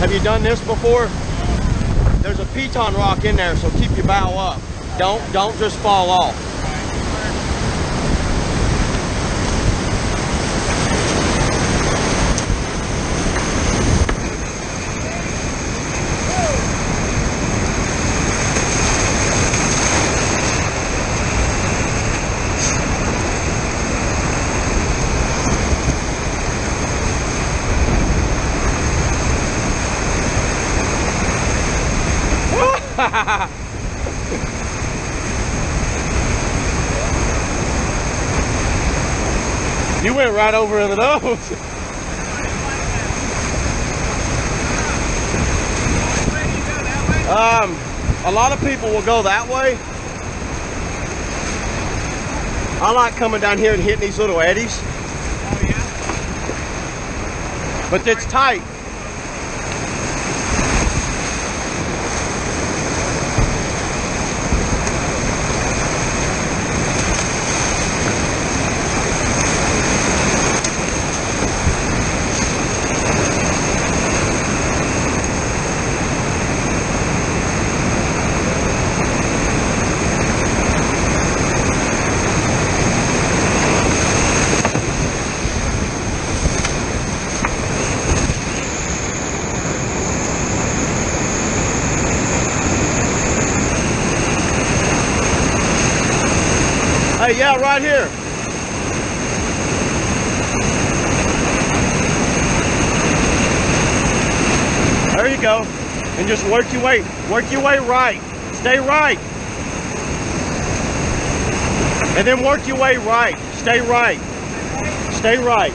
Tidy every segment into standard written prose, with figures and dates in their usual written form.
Have you done this before? There's a piton rock in there, so keep your bow up. Don't just fall off. You went right over the nose. A lot of people will go that way. I like coming down here and hitting these little eddies. Oh yeah? But it's tight. Hey, yeah, right here. There you go. And just work your way right. Stay right. And then work your way right. Stay right. Stay right.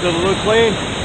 Does it look clean?